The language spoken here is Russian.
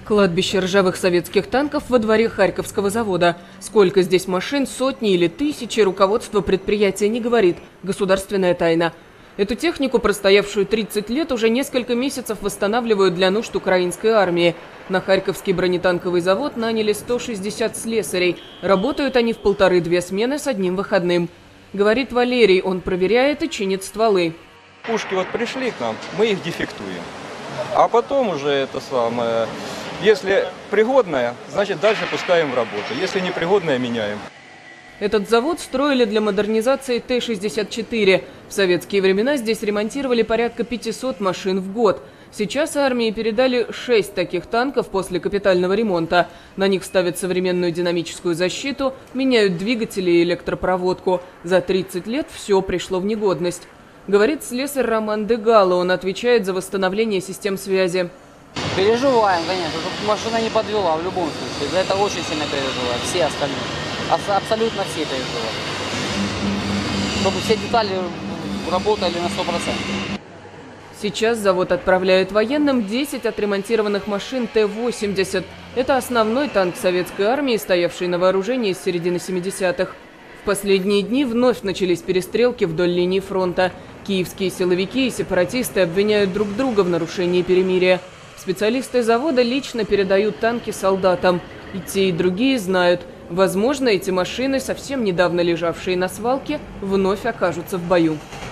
Кладбище ржавых советских танков во дворе Харьковского завода. Сколько здесь машин, сотни или тысячи, руководство предприятия не говорит. Государственная тайна. Эту технику, простоявшую 30 лет, уже несколько месяцев восстанавливают для нужд украинской армии. На Харьковский бронетанковый завод наняли 160 слесарей. Работают они в 1,5-2 смены с одним выходным. Говорит Валерий, он проверяет и чинит стволы. Пушки вот пришли к нам, мы их дефектуем. А потом уже это самое, если пригодная, значит дальше пускаем в работу. Если непригодная, меняем. Этот завод строили для модернизации Т-64. В советские времена здесь ремонтировали порядка 500 машин в год. Сейчас армии передали 6 таких танков после капитального ремонта. На них ставят современную динамическую защиту, меняют двигатели и электропроводку. За 30 лет все пришло в негодность. Говорит слесарь Роман Дегало, он отвечает за восстановление систем связи. Переживаем, конечно, чтобы машина не подвела в любом случае. За это очень сильно переживаем, все остальные. Абсолютно все переживают. Чтобы все детали работали на 100%. Сейчас завод отправляет военным 10 отремонтированных машин Т-80. Это основной танк советской армии, стоявший на вооружении с середины 70-х. В последние дни вновь начались перестрелки вдоль линии фронта. Киевские силовики и сепаратисты обвиняют друг друга в нарушении перемирия. Специалисты завода лично передают танки солдатам. И те, и другие знают, возможно, эти машины, совсем недавно лежавшие на свалке, вновь окажутся в бою.